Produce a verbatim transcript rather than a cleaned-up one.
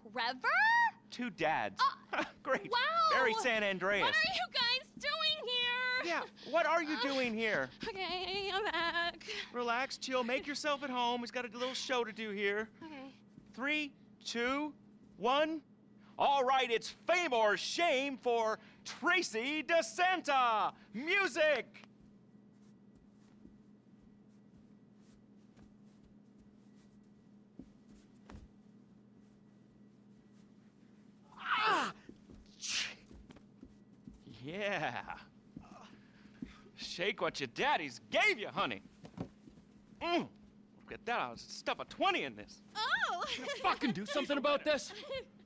Trevor? Two dads. Uh, Great. Wow. Very San Andreas. What are you guys doing here? Yeah, what are you Uh, doing here? Okay, I'm back. Relax, chill, make yourself at home. He's got a little show to do here. Okay. Three, two, one. All right, it's fame or shame for Tracy DeSanta. Music! Ah! Yeah. Shake what your daddies gave you, honey. Mm. Look at that, I'll stuff a twenty in this. Oh! Fucking do something about this.